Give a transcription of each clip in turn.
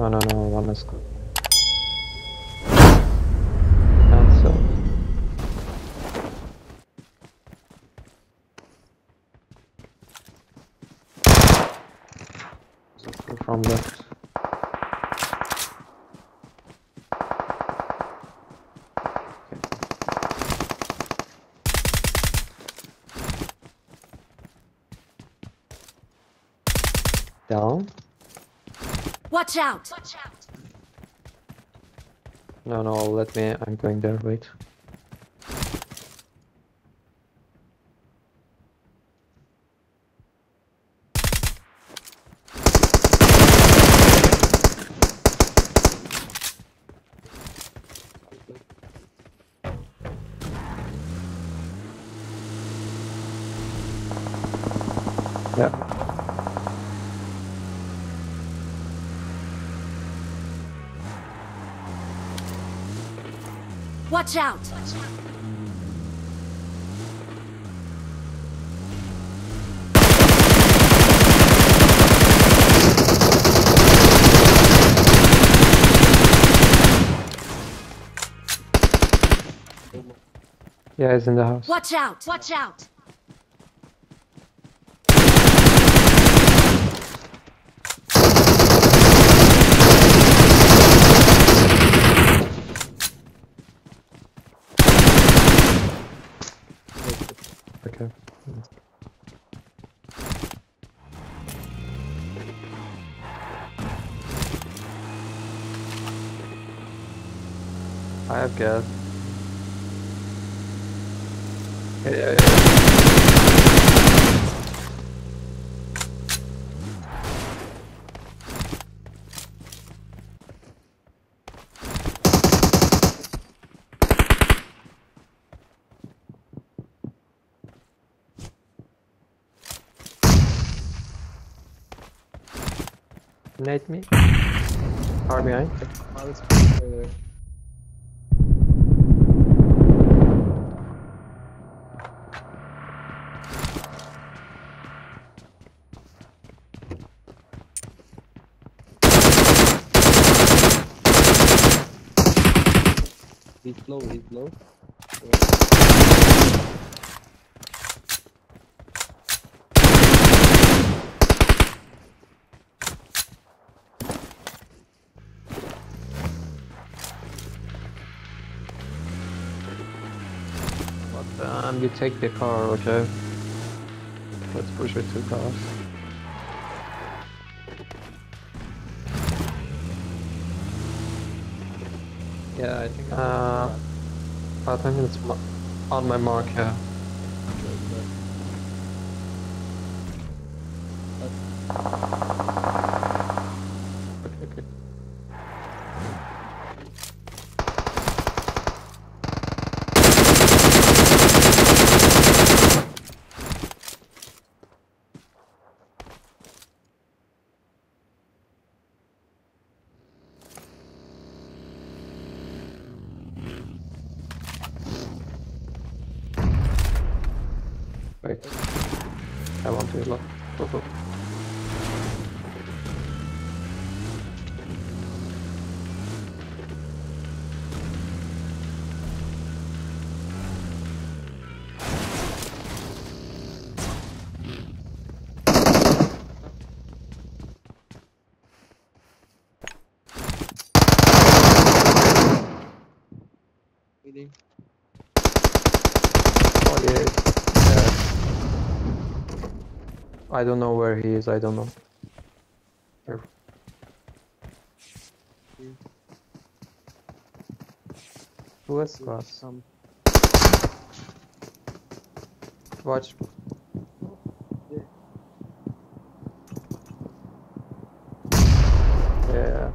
No, no, no, one is good. Cancel. From left. Down? Watch out! No, no, let me. I'm going there. Wait. Yeah. Watch out! Yeah, he's in the house. Watch out! Watch out! Okay. I have gas. Yeah. Nade me. Far behind. He's low, he's low. You take the car, okay? Let's push with 2 cars. Yeah, I think. I think it's on my mark here. Okay, okay. Wait. I want to look. Go, go. Oh yeah. I don't know where he is. I don't know. Careful. Who is cross? Watch. Yeah.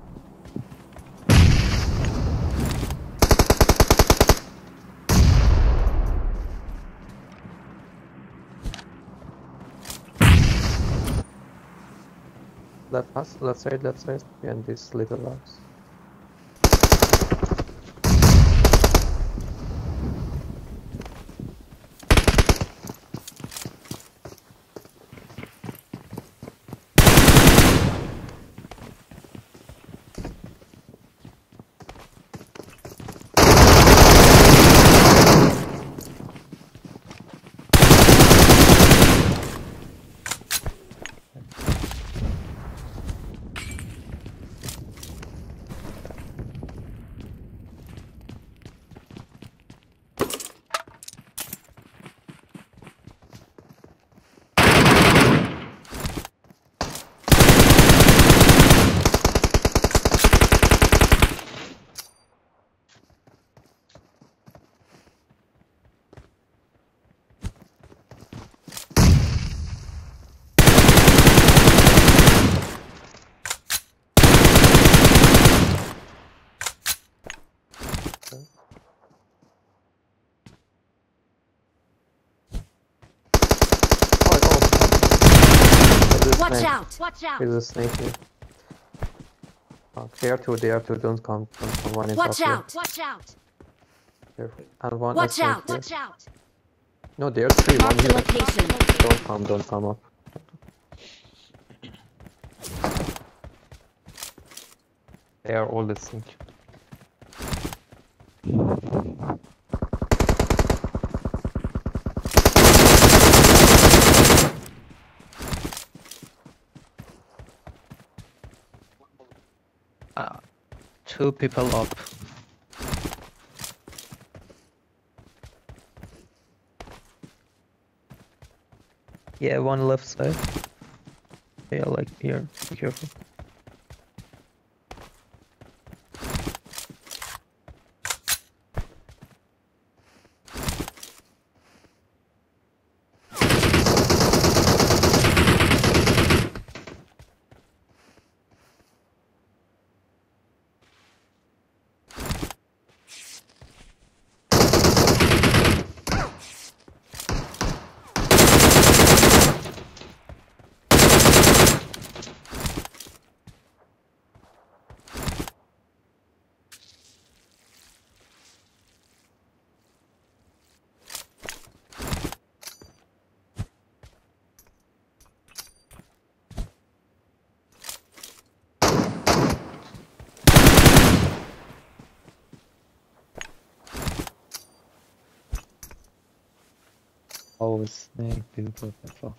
Left side, behind these little rocks. Okay. Watch out! Watch out! There's a snake here. Oh, they are two, don't come. One is up Watch here. out! Watch out! Careful. And one Watch snake out! here. Watch out! No, there are three, one Mark the here. location. Don't come up. They are all the snake. Two people up. Yeah, one left side. Yeah, like here. Be careful. Oh, snake, beautiful.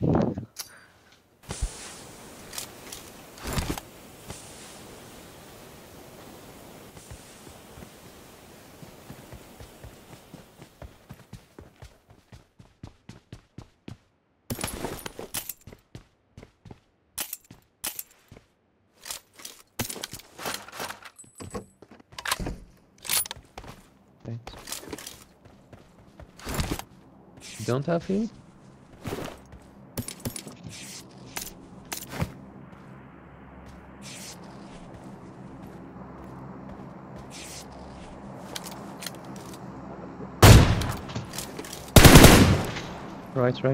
Thanks. You don't have heal? Right.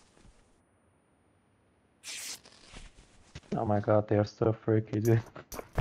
Oh my god, they are so freaky, dude.